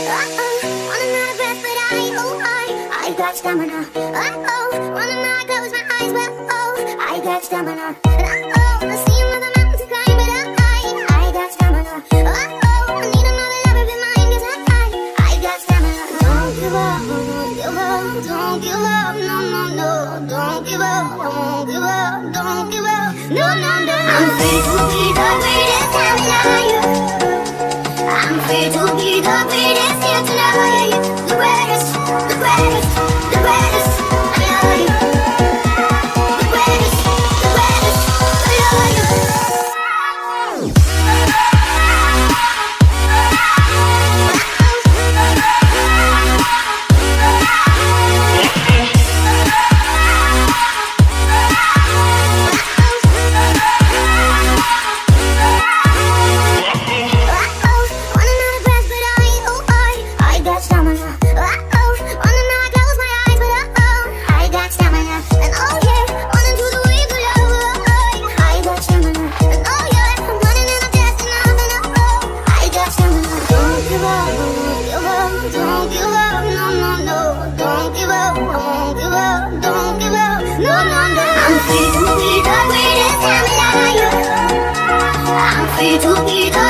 Wanna not breath, but I got stamina. Wanna not close my eyes, but I got stamina. And I see another mountain to climb, but I got stamina. I need another lover in mine, 'cause I got stamina. Don't give up, don't give up, don't give up, no, no, no. Don't give up, don't give up, don't give up, no, no, no. I'm free to be the greatest time in life. I'm free to be the greatest here tonight. The greatest, the greatest, the greatest. I love you. The greatest, the greatest. I love you. I'm free to be the